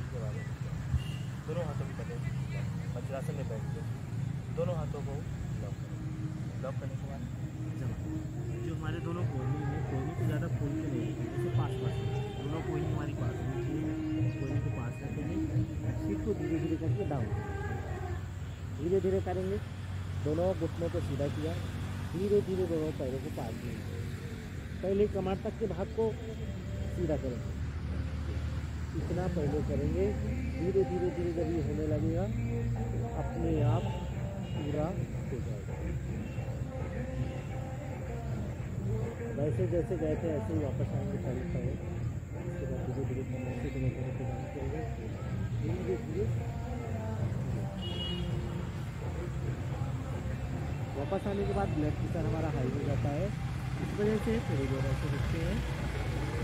के बाद दोनों हाथों की करें वज्रासन में बैठ के दोनों हाथों को लॉक करें। लॉक करने के बाद जो हमारे दोनों कोहनी हैं, कोहनी को ज़्यादा खोल के नहीं रखेंगे, जैसे पास दोनों कोहनी हमारी पास होनी चाहिए। कोहनी को पास रखेंगे, सीट को धीरे धीरे करके डाउन, धीरे धीरे करेंगे। दोनों घुटनों को सीधा किया, धीरे धीरे दोनों पैरों को पास देंगे। पहले कमर तक के भाग को सीधा करेंगे, इतना पहले करेंगे। धीरे धीरे धीरे जब ये होने लगेगा अपने आप पूरा हो जाएगा। वैसे जैसे गए थे ऐसे ही वापस आएंगे पहले पहले। इसके बाद धीरे धीरे कमर से डाउन करेंगे, धीरे धीरे वापस आने के बाद ब्लड प्रेशर हमारा हाई हो जाता है। इस वजह से थोड़ी देर ऐसे रुकते हैं।